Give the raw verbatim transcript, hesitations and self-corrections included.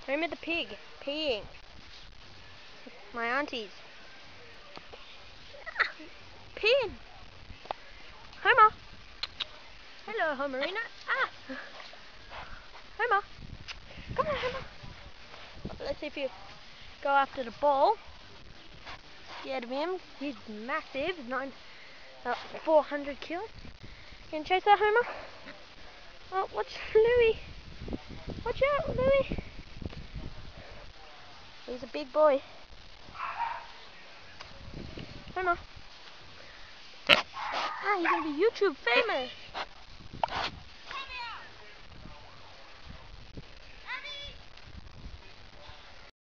Homer the pig, peeing. My aunties. Ah, peeing. Homer. Hello, Homerina. Ah. Homer. Come on, Homer. Let's see if you go after the ball. Scared of him. He's massive. Nine, uh, four hundred kilos. You can chase that, Homer. Oh, watch Louie. Watch out, Louie. He's a big boy. Homer. Ah, he's gonna be YouTube famous.